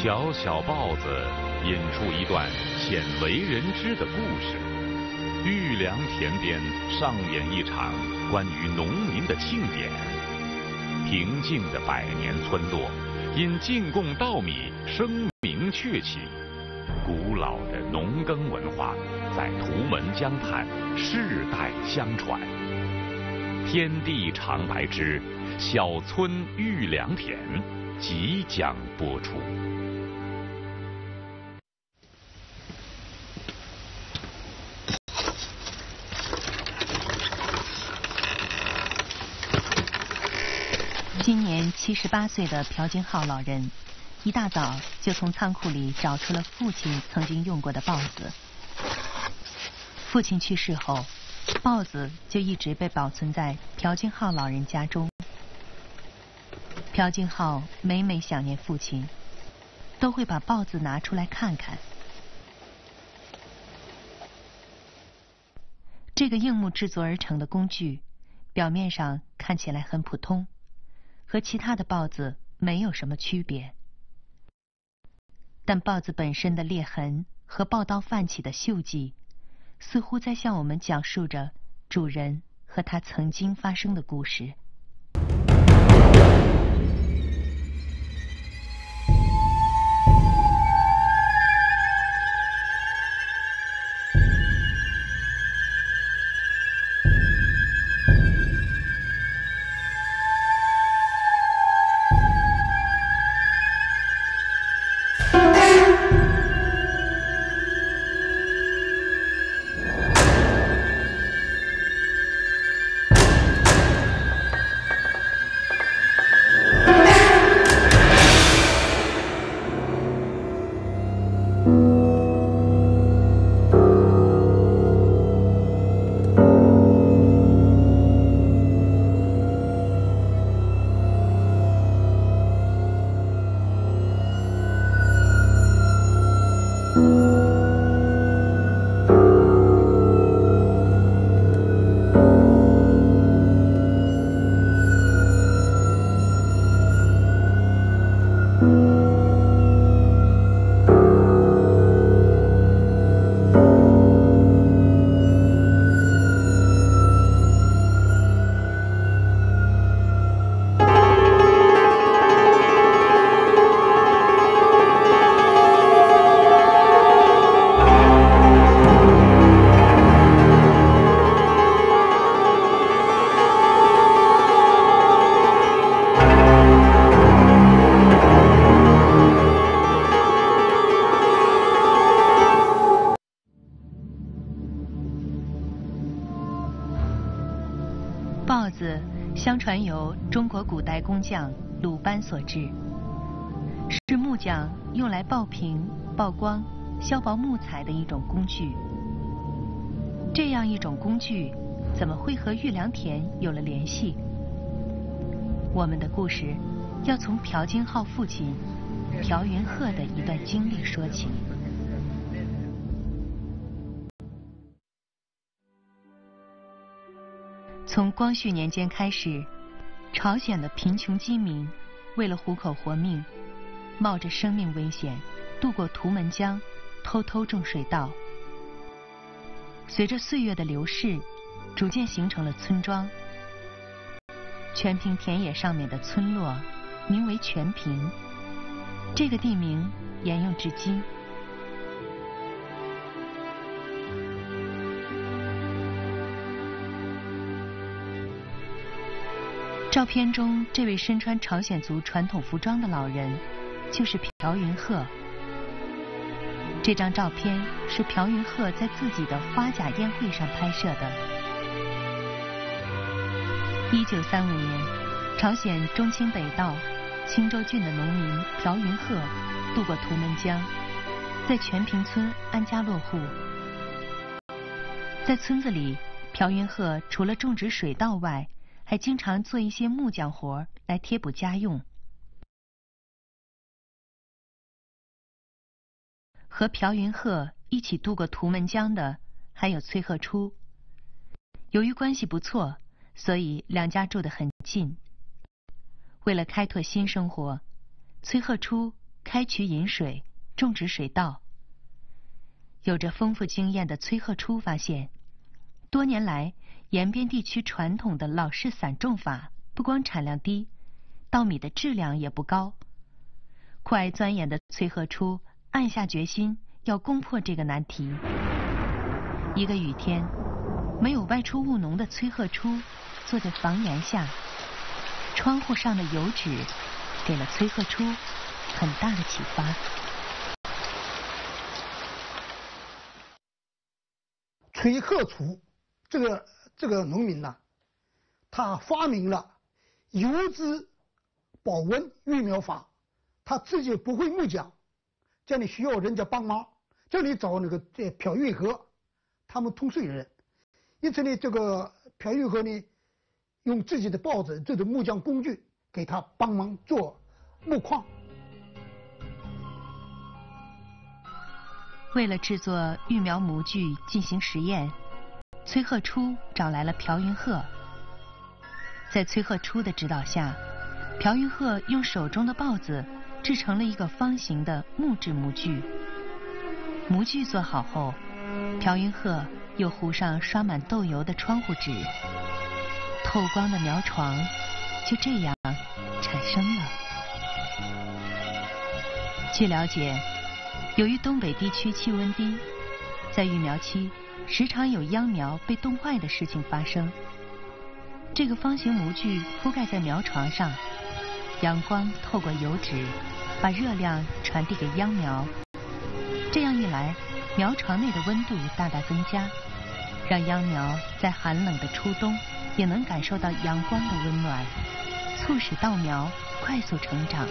小小豹子引出一段鲜为人知的故事。玉良田边上演一场关于农民的庆典。平静的百年村落，因进贡稻米声名鹊起。古老的农耕文化在图们江畔世代相传。天地长白之小村玉良田即将播出。 今年78岁的朴金浩老人，一大早就从仓库里找出了父亲曾经用过的刨子。父亲去世后，刨子就一直被保存在朴金浩老人家中。朴金浩每每想念父亲，都会把刨子拿出来看看。这个硬木制作而成的工具，表面上看起来很普通，和其他的刨子没有什么区别。但刨子本身的裂痕和刨刀泛起的锈迹，似乎在向我们讲述着主人和他曾经发生的故事。刨子相传由中国古代工匠鲁班所制，是木匠用来刨平、曝光、削薄木材的一种工具。这样一种工具，怎么会和玉良田有了联系？我们的故事要从朴金浩父亲朴云鹤的一段经历说起。从光绪年间开始，朝鲜的贫穷饥民为了糊口活命，冒着生命危险渡过图们江，偷偷种水稻。随着岁月的流逝，逐渐形成了村庄。全平田野上面的村落名为全平，这个地名沿用至今。照片中这位身穿朝鲜族传统服装的老人，就是朴云鹤。这张照片是朴云鹤在自己的花甲宴会上拍摄的。1935年，朝鲜中清北道青州郡的农民朴云鹤渡过图们江，在全平村安家落户。在村子里，朴云鹤除了种植水稻外，还经常做一些木匠活来贴补家用。和朴云鹤一起渡过图们江的还有崔鹤初。由于关系不错，所以两家住得很近。为了开拓新生活，崔鹤初开渠引水，种植水稻。有着丰富经验的崔鹤初发现，多年来延边地区传统的老式散种法不光产量低，稻米的质量也不高。酷爱钻研的崔鹤初暗下决心要攻破这个难题。一个雨天，没有外出务农的崔鹤初坐在房檐下，窗户上的油纸给了崔鹤初很大的启发。 崔鹤初这个农民呢，他发明了油脂保温育苗法，他自己不会木匠，这里需要人家帮忙，这里找那个朴运和，他们同岁人，因此呢，这个朴运和呢，用自己的刨子这种木匠工具给他帮忙做木框。 为了制作育苗模具进行实验，崔鹤初找来了朴云鹤。在崔鹤初的指导下，朴云鹤用手中的刨子制成了一个方形的木质模具。模具做好后，朴云鹤又糊上刷满豆油的窗户纸，透光的苗床就这样产生了。据了解，由于东北地区气温低，在育苗期时常有秧苗被冻坏的事情发生。这个方形模具铺盖在苗床上，阳光透过油脂把热量传递给秧苗，这样一来，苗床内的温度大大增加，让秧苗在寒冷的初冬也能感受到阳光的温暖，促使稻苗快速成长。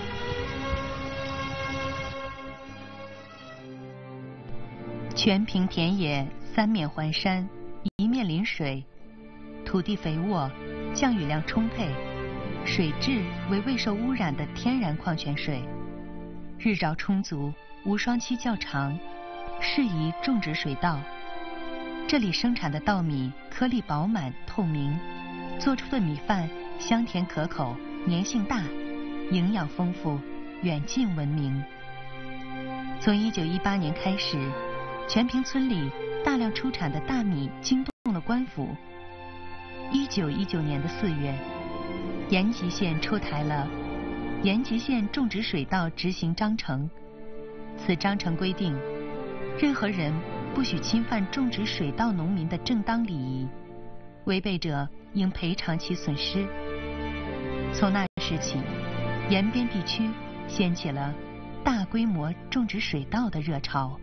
全平田野三面环山，一面临水，土地肥沃，降雨量充沛，水质为未受污染的天然矿泉水，日照充足，无霜期较长，适宜种植水稻。这里生产的稻米颗粒饱满透明，做出的米饭香甜可口，粘性大，营养丰富，远近闻名。从1918年开始，全平村里大量出产的大米惊动了官府。1919年的4月，延吉县出台了《延吉县种植水稻执行章程》。此章程规定，任何人不许侵犯种植水稻农民的正当礼仪，违背者应赔偿其损失。从那时起，延边地区掀起了大规模种植水稻的热潮。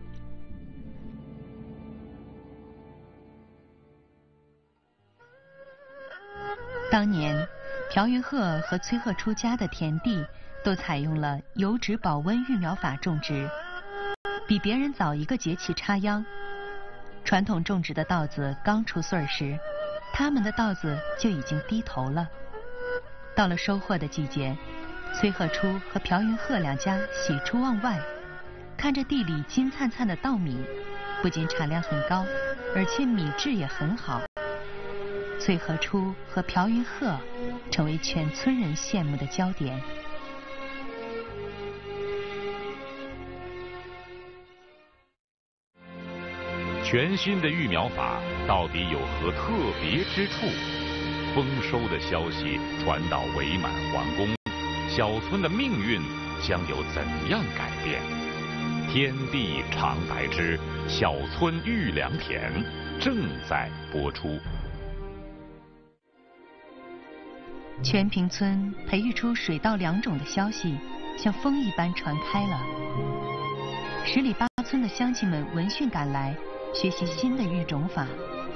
当年，朴云鹤和崔鹤初家的田地都采用了油脂保温育苗法种植，比别人早1个节气插秧。传统种植的稻子刚出穗时，他们的稻子就已经低头了。到了收获的季节，崔鹤初和朴云鹤两家喜出望外，看着地里金灿灿的稻米，不仅产量很高，而且米质也很好。崔鹤初和朴云鹤成为全村人羡慕的焦点。 全新的育苗法到底有何特别之处？丰收的消息传到伪满皇宫，小村的命运将有怎样改变？天地常白之，小村育良田正在播出。 全平村培育出水稻2种的消息像风一般传开了。10里8村的乡亲们闻讯赶来，学习新的育种法。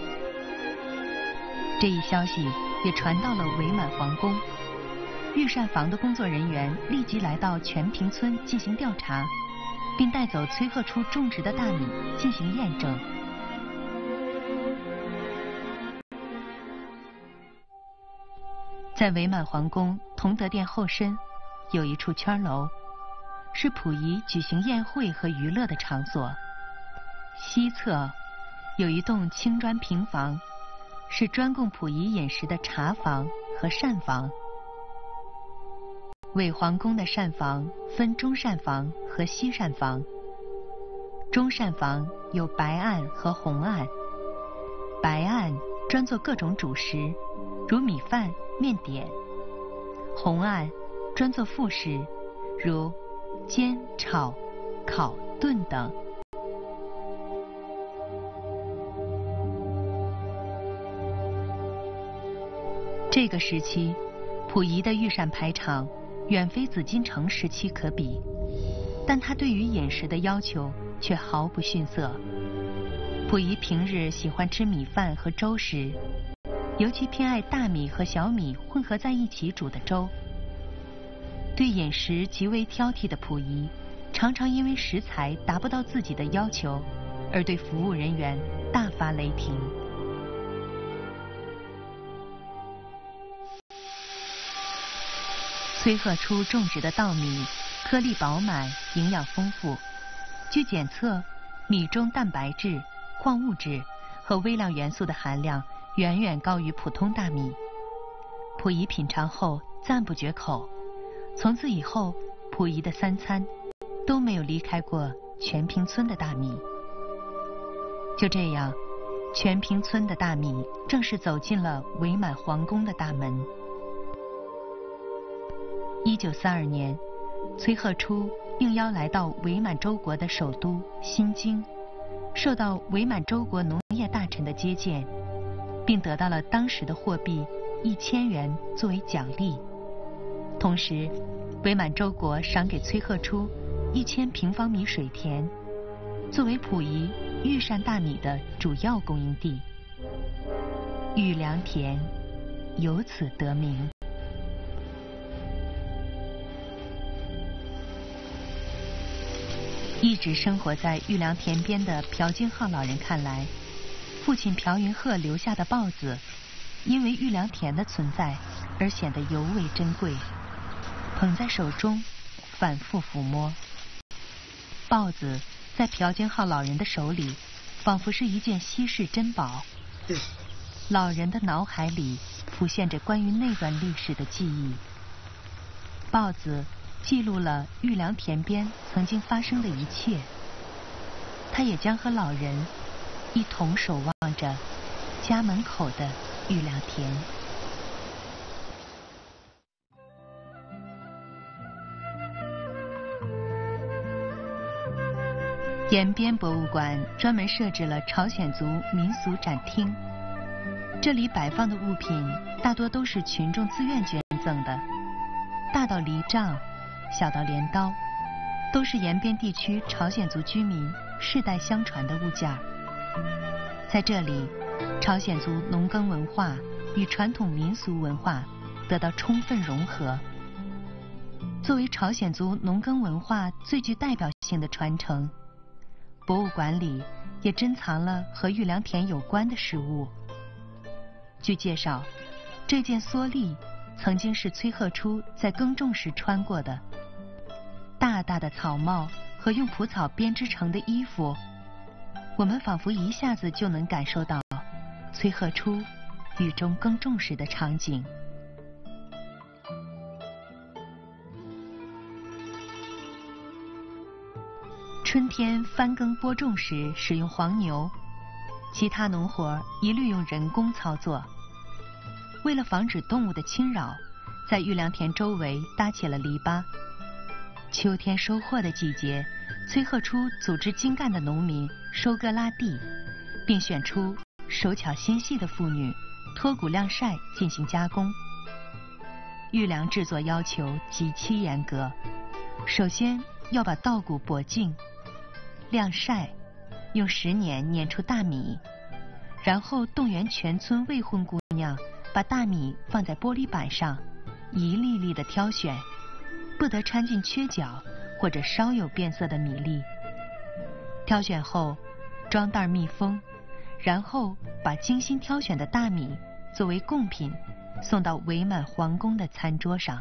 这一消息也传到了伪满皇宫，育膳房的工作人员立即来到全平村进行调查，并带走崔鹤初种植的大米进行验证。在伪满皇宫同德殿后身，有一处圈楼，是溥仪举行宴会和娱乐的场所。西侧有一栋青砖平房，是专供溥仪饮食的茶房和膳房。 伪皇宫的膳房分中膳房和西膳房。中膳房有白案和红案，白案专做各种主食，如米饭、面点；红案专做副食，如煎、炒、烤、炖等。这个时期，溥仪的御膳排场远非紫禁城时期可比，但他对于饮食的要求却毫不逊色。溥仪平日喜欢吃米饭和粥食，尤其偏爱大米和小米混合在一起煮的粥。对饮食极为挑剔的溥仪，常常因为食材达不到自己的要求，而对服务人员大发雷霆。崔鹤初种植的稻米颗粒饱满，营养丰富。据检测，米中蛋白质、矿物质和微量元素的含量远远高于普通大米。溥仪品尝后赞不绝口，从此以后，溥仪的3餐都没有离开过全平村的大米。就这样，全平村的大米正式走进了伪满皇宫的大门。1932年，崔鹤初应邀来到伪满洲国的首都新京，受到伪满洲国农业大臣的接见，并得到了当时的货币1000元作为奖励。同时，伪满洲国赏给崔鹤初1000平方米水田，作为溥仪御膳大米的主要供应地。御良田由此得名。一直生活在御良田边的朴京浩老人看来，父亲朴云鹤留下的豹子，因为御良田的存在而显得尤为珍贵。捧在手中，反复抚摸。豹子在朴京浩老人的手里，仿佛是一件稀世珍宝。老人的脑海里浮现着关于那段历史的记忆。豹子记录了御良田边曾经发生的一切，他也将和老人一同守望着家门口的御良田。延边博物馆专门设置了朝鲜族民俗展厅，这里摆放的物品大多都是群众自愿捐赠的，大到犁杖，小到镰刀，都是延边地区朝鲜族居民世代相传的物件。在这里，朝鲜族农耕文化与传统民俗文化得到充分融合。作为朝鲜族农耕文化最具代表性的传承，博物馆里也珍藏了和御良田有关的事物。据介绍，这件蓑笠曾经是崔鹤初在耕种时穿过的。大大的草帽和用蒲草编织成的衣服，我们仿佛一下子就能感受到崔鹤初雨中耕种时的场景。春天翻耕播种时使用黄牛，其他农活一律用人工操作。为了防止动物的侵扰，在御良田周围搭起了篱笆。秋天收获的季节，崔鹤初组织精干的农民收割拉地，并选出手巧心细的妇女脱谷晾晒进行加工。御粮制作要求极其严格，首先要把稻谷剥净、晾晒，用10年碾出大米，然后动员全村未婚姑娘把大米放在玻璃板上，一粒粒的挑选，不得掺进缺角或者稍有变色的米粒。挑选后装袋密封，然后把精心挑选的大米作为贡品送到伪满皇宫的餐桌上。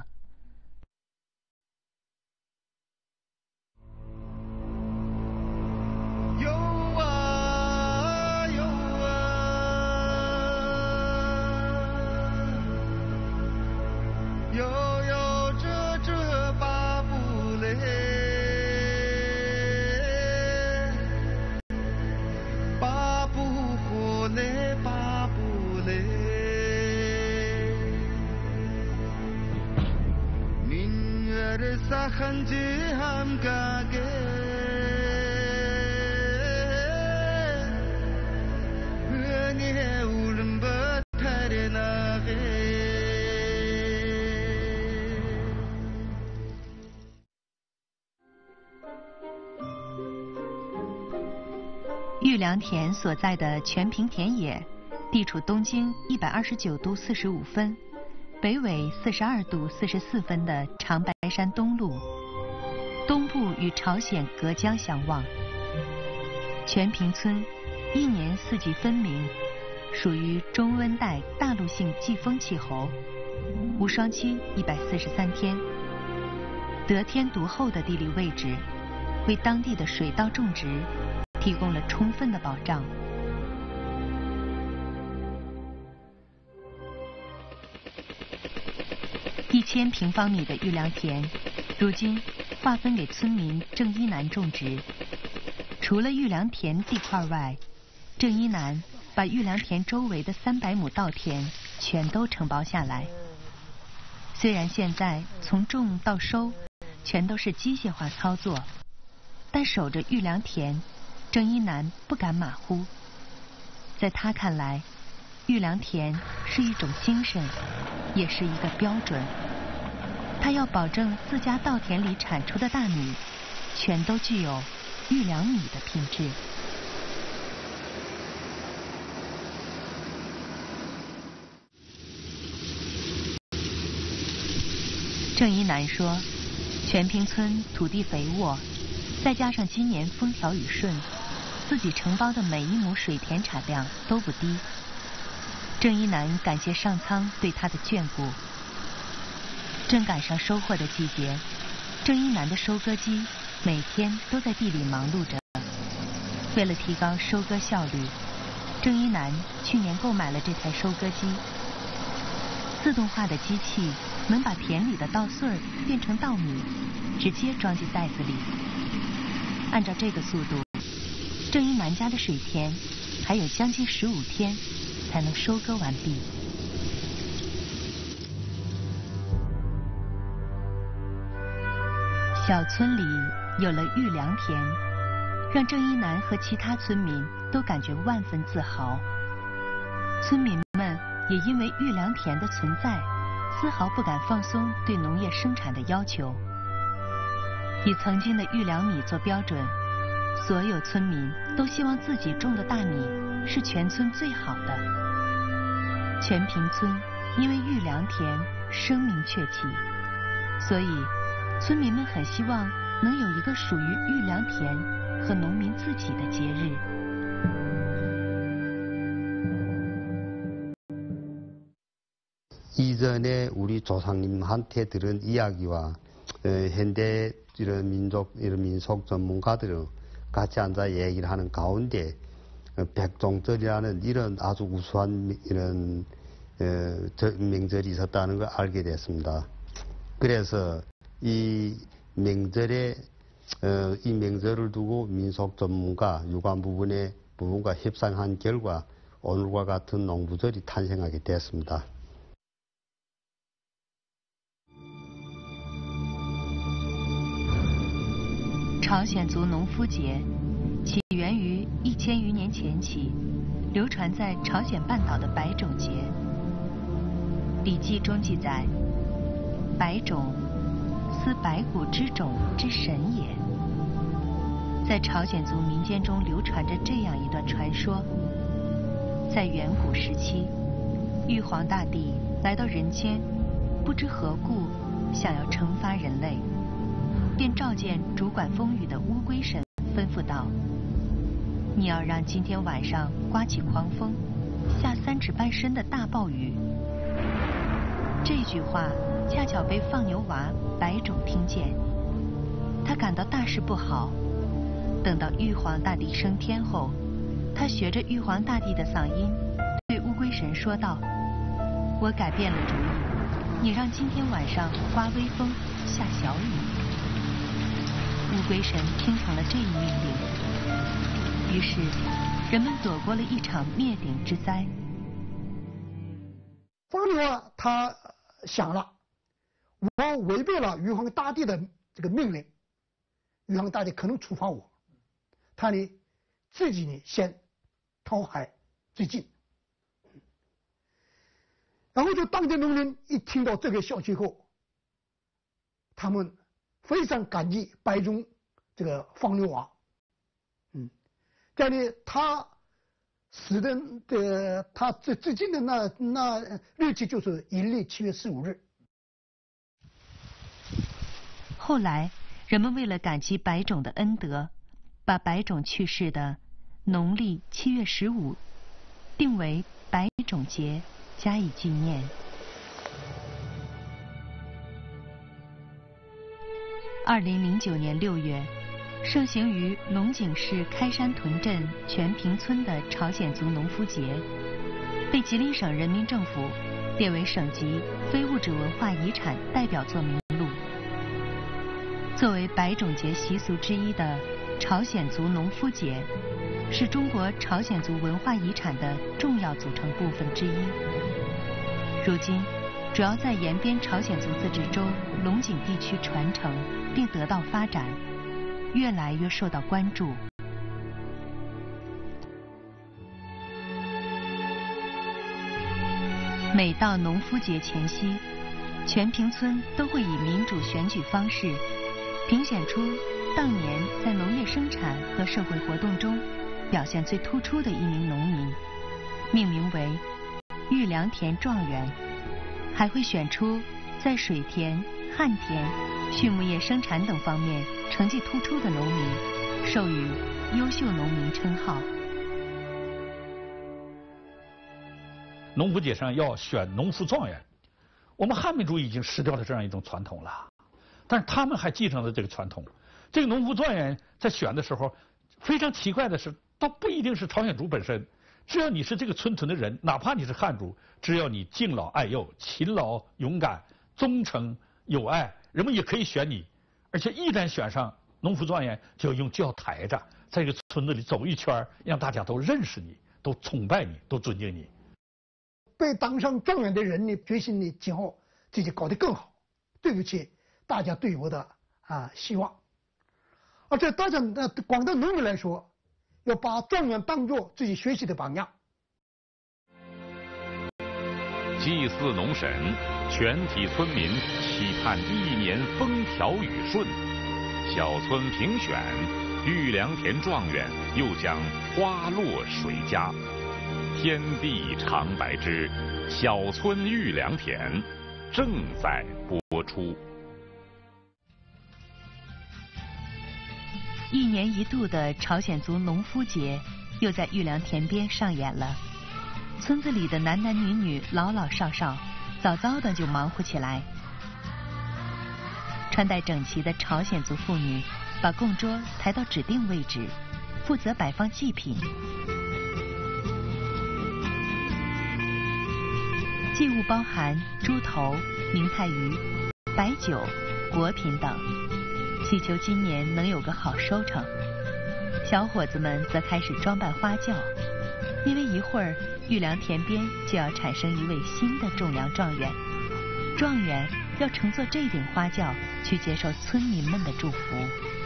悠悠这玉良田所在的全平田野，地处东经129度45分，北纬42度44分的长白山东麓，东部与朝鲜隔江相望。全平村一年四季分明，属于中温带大陆性季风气候，无霜期143天。得天独厚的地理位置，为当地的水稻种植提供了充分的保障。1000平方米的玉良田，如今划分给村民郑一南种植。除了玉良田地块外，郑一南把玉良田周围的300亩稻田全都承包下来。虽然现在从种到收全都是机械化操作，但守着玉良田，郑一南不敢马虎。在他看来，玉良田是一种精神，也是一个标准。他要保证自家稻田里产出的大米，全都具有玉良米的品质。郑一南说，全平村土地肥沃，再加上今年风调雨顺，自己承包的每一亩水田产量都不低。郑一南感谢上苍对他的眷顾。正赶上收获的季节，郑一南的收割机每天都在地里忙碌着。为了提高收割效率，郑一南去年购买了这台收割机。自动化的机器能把田里的稻穗儿变成稻米，直接装进袋子里。按照这个速度，郑一南家的水田还有将近15天才能收割完毕。小村里有了玉良田，让郑一南和其他村民都感觉万分自豪。村民们也因为玉良田的存在，丝毫不敢放松对农业生产的要求。以曾经的玉良米做标准，所有村民都希望自己种的大米是全村最好的。全平村因为玉良田声名鹊起，所以村民们很希望能有一个属于玉良田和农民自己的节日。 이전에 우리 조상님한테 들은 이야기와 현대 이런 민속 전문가들은 같이 앉아 얘기를 하는 가운데 백종절이라는 이런 아주 우수한 이런 명절이 있었다는 걸 알게 됐습니다. 그래서 이 명절을 두고 민속 전문가, 유관 부분과 협상한 결과 오늘과 같은 농부절이 탄생하게 됐습니다. 朝鲜族农夫节起源于1000余年前起，流传在朝鲜半岛的白种节。《礼记》中记载：“白种，思白骨之种之神也。”在朝鲜族民间中流传着这样一段传说：在远古时期，玉皇大帝来到人间，不知何故想要惩罚人类，便召见主管风雨的乌龟神，吩咐道：“你要让今天晚上刮起狂风，下3尺半深的大暴雨。”这句话恰巧被放牛娃白种听见，他感到大事不好。等到玉皇大帝升天后，他学着玉皇大帝的嗓音，对乌龟神说道：“我改变了主意，你让今天晚上刮微风，下小雨。”乌龟神听从了这一命令，于是人们躲过了一场灭顶之灾。 放牛娃他想了，我违背了玉皇大帝的这个命令，玉皇大帝可能处罚我，他呢自己呢先讨海最近。然后就当地农民一听到这个消息后，他们非常感激白种这个方六娃，在呢他死的他最近的那日期就是阴历7月15日。 后来人们为了感激白种的恩德，把白种去世的农历7月15定为白种节，加以纪念。2009年6月，盛行于龙井市开山屯镇全平村的朝鲜族农夫节，被吉林省人民政府列为省级非物质文化遗产代表作名录。作为白种节习俗之一的朝鲜族农夫节，是中国朝鲜族文化遗产的重要组成部分之一。如今，主要在延边朝鲜族自治州龙井地区传承并得到发展，越来越受到关注。每到农夫节前夕，全平村都会以民主选举方式评选出当年在农业生产和社会活动中表现最突出的一名农民，命名为玉良田状元，还会选出在水田、旱田、畜牧业生产等方面成绩突出的农民，授予优秀农民称号。 农夫节上要选农夫状元，我们汉民族已经失掉了这样一种传统了，但是他们还继承了这个传统。这个农夫状元在选的时候，非常奇怪的是，倒不一定是朝鲜族本身，只要你是这个村屯的人，哪怕你是汉族，只要你敬老爱幼、勤劳勇敢、忠诚友爱，人们也可以选你。而且一旦选上农夫状元，就要抬着在这个村子里走一圈，让大家都认识你，都崇拜你，都尊敬你。 被当上状元的人呢，决心呢今后自己搞得更好，对不起大家对我的希望。而且大家广大农民来说，要把状元当作自己学习的榜样。 祭祀农神，全体村民期盼一年风调雨顺。小村评选，玉良田状元又将花落谁家？天地长白之，小村玉良田正在播出。 一年一度的朝鲜族农夫节又在玉良田边上演了。村子里的男男女女、老老少少，早早的就忙活起来。穿戴整齐的朝鲜族妇女把供桌抬到指定位置，负责摆放祭品。祭物包含猪头、明太鱼、白酒、果品等，祈求今年能有个好收成。小伙子们则开始装扮花轿，因为一会儿玉良田边就要产生一位新的种粮状元，状元要乘坐这顶花轿去接受村民们的祝福。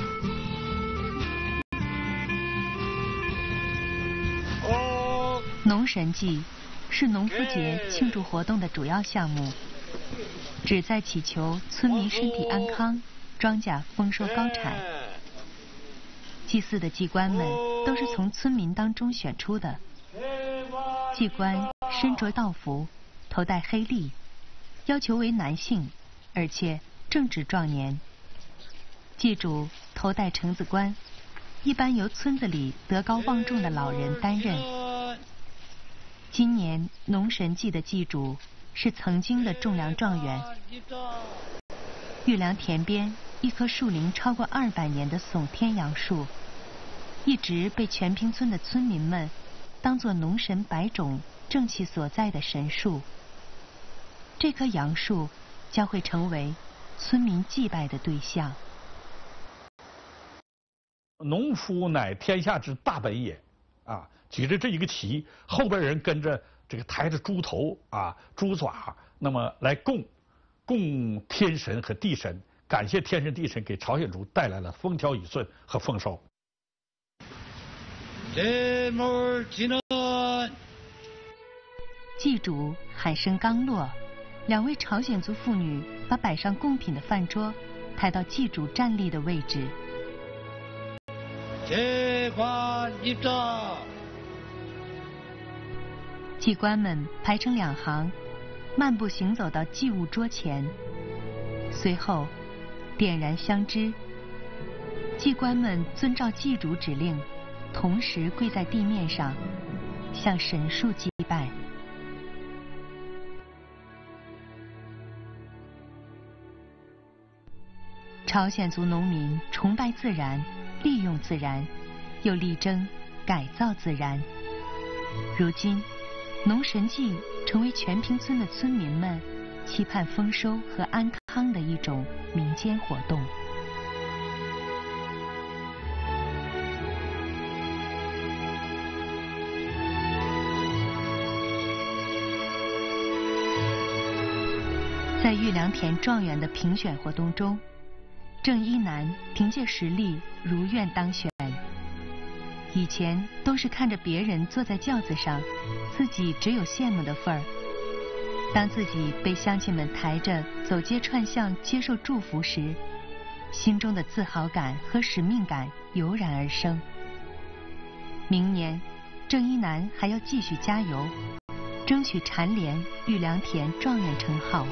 农神祭是农夫节庆祝活动的主要项目，旨在祈求村民身体安康、庄稼丰收高产。祭祀的祭官们都是从村民当中选出的。祭官身着道服，头戴黑笠，要求为男性，而且正值壮年。祭主头戴橙子冠，一般由村子里德高望重的老人担任。今年农神祭的祭主是曾经的种粮状元。玉良田边一棵树龄超过200年的耸天杨树，一直被全平村的村民们当作农神白种正气所在的神树。这棵杨树将会成为村民祭拜的对象。 农夫乃天下之大本也，举着这一个旗，后边人跟着这个抬着猪头猪爪，那么来供天神和地神， 感谢天神地神给朝鲜族带来了风调雨顺和丰收。 祭主喊声刚落，两位朝鲜族妇女把摆上贡品的饭桌抬到祭主站立的位置。祭官们排成2行，漫步行走到祭物桌前，随后点燃香枝。祭官们遵照祭主指令，同时跪在地面上，向神树祭拜。朝鲜族农民崇拜自然，利用自然，又力争改造自然。如今，农神祭成为全平村的村民们期盼丰收和安康的一种民间活动。在玉良田状元的评选活动中，郑一南凭借实力如愿当选。以前都是看着别人坐在轿子上，自己只有羡慕的份儿。当自己被乡亲们抬着走街串巷接受祝福时，心中的自豪感和使命感油然而生。明年，郑一南还要继续加油，争取蝉联玉良田状元称号。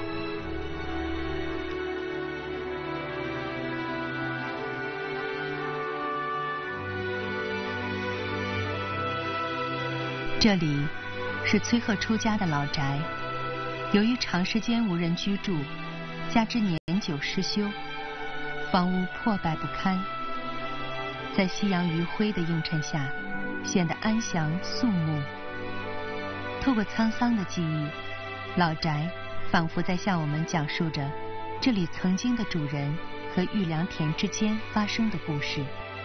这里是崔鹤初家的老宅，由于长时间无人居住，加之年久失修，房屋破败不堪，在夕阳余晖的映衬下，显得安详肃穆。透过沧桑的记忆，老宅仿佛在向我们讲述着这里曾经的主人和玉良田之间发生的故事。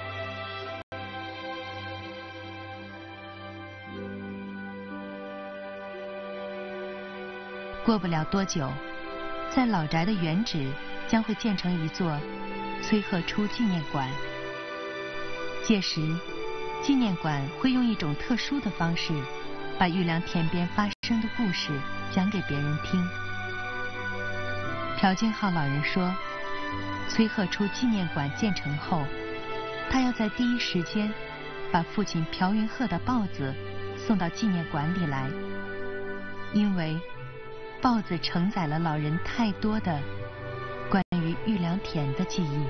过不了多久，在老宅的原址将会建成一座崔鹤初纪念馆。届时，纪念馆会用一种特殊的方式，把玉良田边发生的故事讲给别人听。朴敬浩老人说，崔鹤初纪念馆建成后，他要在第一时间把父亲朴云鹤的豹子送到纪念馆里来，因为豹子承载了老人太多的关于玉良田的记忆。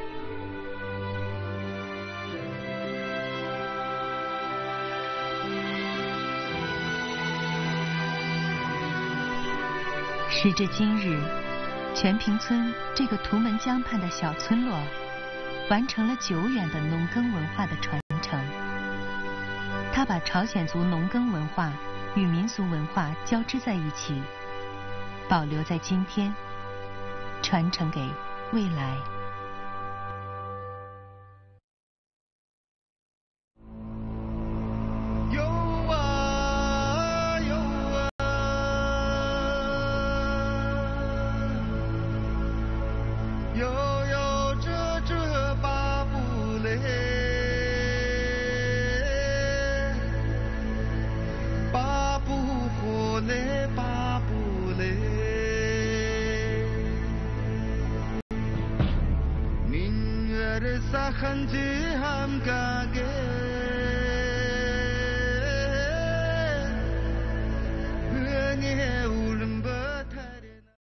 时至今日，全平村这个图门江畔的小村落，完成了久远的农耕文化的传承。它把朝鲜族农耕文化与民俗文化交织在一起，保留在今天，传承给未来。 有啊有啊，悠悠这巴布勒，巴布火勒巴布勒。사한지 함가